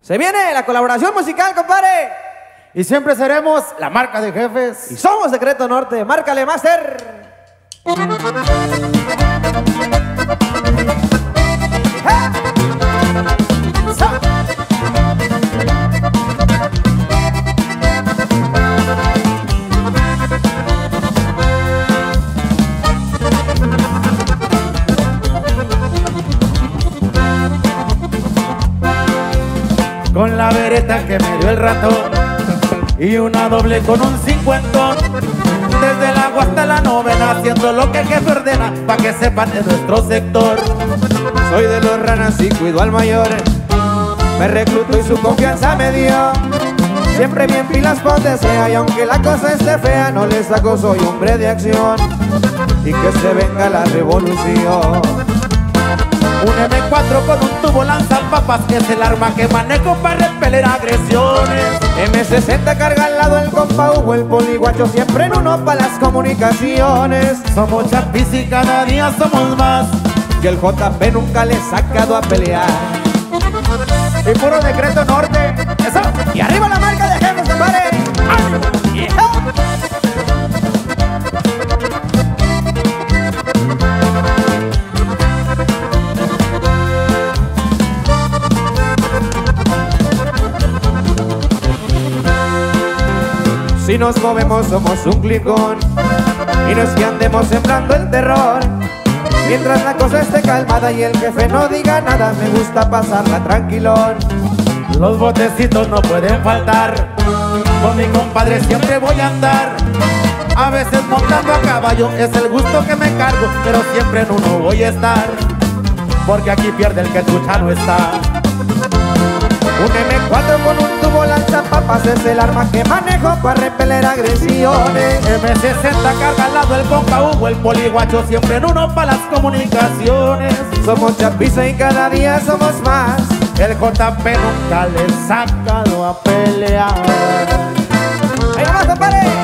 Se viene la colaboración musical, compadre. Y siempre seremos la marca de jefes. Y somos Secreto Norte. Márcale, Master. Con la vereta que me dio el ratón y una doble con un cincuentón, desde el agua hasta la novena, haciendo lo que el jefe ordena, pa' que sepan de nuestro sector. Soy de los ranas y cuido al mayor, me recluto y su confianza me dio. Siempre bien pilas pa' donde sea, y aunque la cosa esté fea, no le saco, soy hombre de acción. Y que se venga la revolución. Un M4 con un tubo lanzapapas, que es el arma que manejo para repeler agresiones. M60 carga al lado el compa Hugo, el poliguacho siempre en uno para las comunicaciones. Somos chapis y cada día somos más, y el JP nunca le he sacado a pelear. Y puro Secreto Norte, eso. Y arriba la marca de jefes, compadre. Si nos movemos somos un clicón, y no es que andemos sembrando el terror. Mientras la cosa esté calmada y el jefe no diga nada, me gusta pasarla tranquilón. Los botecitos no pueden faltar, con mi compadre siempre voy a andar. A veces montando a caballo es el gusto que me cargo, pero siempre en uno voy a estar, porque aquí pierde el que trucha no está. Un M4 con un tubo lanzapapas es el arma que manejo para repeler agresiones. M60 carga al lado el compa Hugo, el poliguacho siempre en uno para las comunicaciones. Somos chapiza y cada día somos más, el JP nunca le he sacado a pelear. ¡Ahí nomás, compadre!